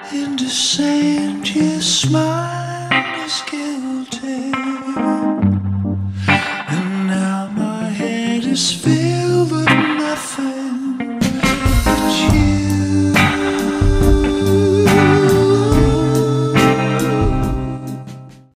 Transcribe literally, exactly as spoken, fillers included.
In the sand, your smile is guilty, and now my head is filled